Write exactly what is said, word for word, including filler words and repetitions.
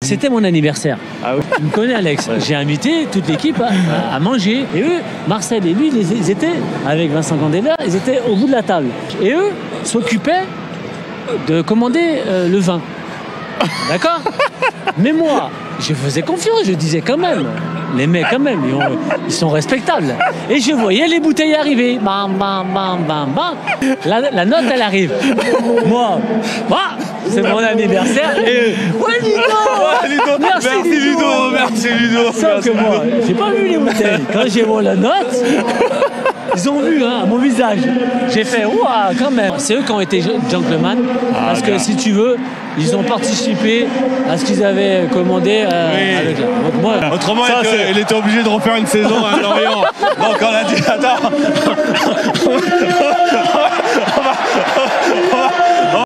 C'était mon anniversaire. Ah oui. Tu me connais, Alex. Ouais. J'ai invité toute l'équipe à, à manger. Et eux, Marcel et lui, ils étaient, avec Vincent Candela, ils étaient au bout de la table. Et eux s'occupaient de commander euh, le vin. D'accord? Mais moi, je faisais confiance, je disais quand même, les mecs quand même, ils, ont, ils sont respectables. Et je voyais les bouteilles arriver. Bam, bam, bam, bam, bam. La, la note, elle arrive. Moi, bah, c'est mon anniversaire. Et ouais, Ludo, ouais, Ludo. Merci, merci Ludo. Ludo. Merci Ludo. Sauf merci. que moi, j'ai pas vu les bouteilles. Quand j'ai vu la note, ils ont vu hein, mon visage. J'ai fait, ouah, quand même. C'est eux qui ont été gentlemen. Ah, parce bien. que si tu veux, ils ont participé à ce qu'ils avaient commandé euh, oui. avec la... Donc moi, autrement, ça, il, il était obligé de refaire une saison à Lorient. Donc on a dit, attends. on va, on va,